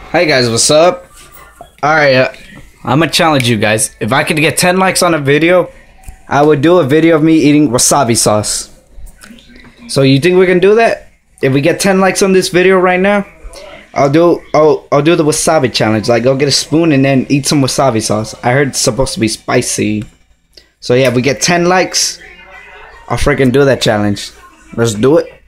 Hey guys, what's up? Alright, I'm gonna challenge you guys. If I could get 10 likes on a video, I would do a video of me eating wasabi sauce. So you think we can do that? If we get 10 likes on this video right now, I'll do the wasabi challenge. Like, go get a spoon and then eat some wasabi sauce. I heard it's supposed to be spicy. So yeah, if we get 10 likes, I'll freaking do that challenge. Let's do it.